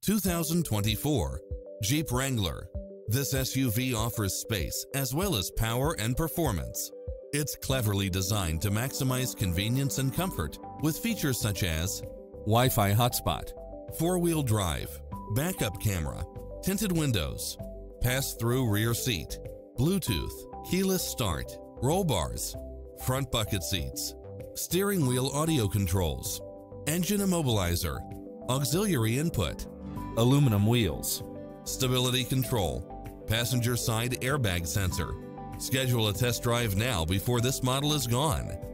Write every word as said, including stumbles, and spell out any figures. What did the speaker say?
two thousand twenty-four Jeep Wrangler. This S U V offers space as well as power and performance. It's cleverly designed to maximize convenience and comfort with features such as Wi-Fi hotspot, four-wheel drive, backup camera, tinted windows, pass-through rear seat, Bluetooth, keyless start, roll bars, front bucket seats, steering wheel audio controls, engine immobilizer, auxiliary input, aluminum wheels, stability control, passenger side airbag sensor. Schedule a test drive now before this model is gone.